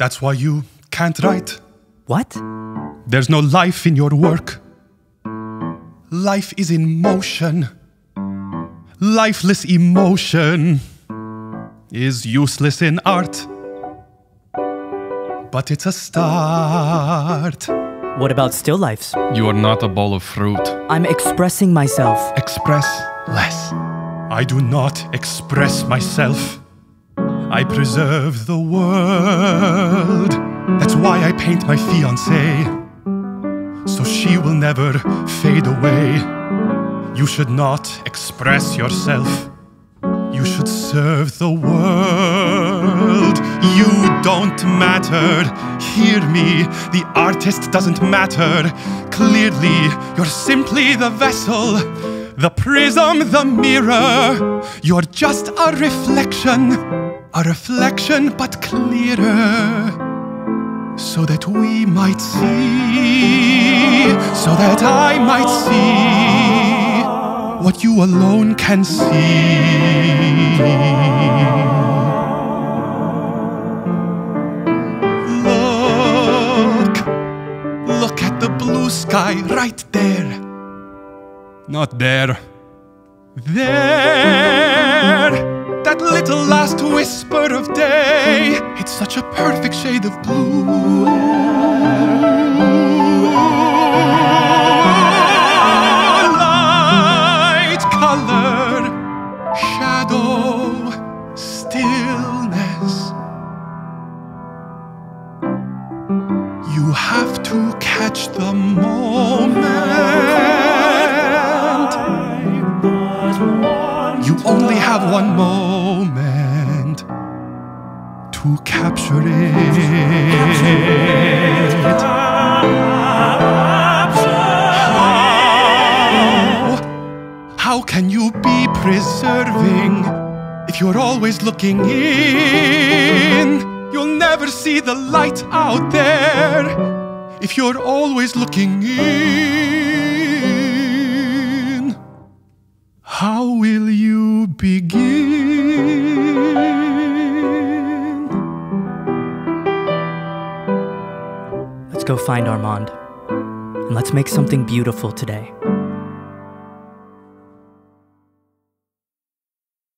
That's why you can't write. What? There's no life in your work. Life is in motion. Lifeless emotion is useless in art. But it's a start. What about still lifes? You are not a bowl of fruit. I'm expressing myself. Express less. I do not express myself. I preserve the world. That's why I paint my fiancée, so she will never fade away. You should not express yourself. You should serve the world. You don't matter. Hear me, the artist doesn't matter. Clearly, you're simply the vessel, the prism, the mirror. You're just a reflection but clearer, so that we might see, so that I might see what you alone can see. Look at the blue sky right there. Not there. There. That little last whisper of day. It's such a perfect shade of blue. Light, color, shadow, stillness. You have to catch the moment. You only have one moment to capture it. How can you be preserving if you're always looking in? You'll never see the light out there if you're always looking in. How will you begin? Let's go find Armand, and let's make something beautiful today.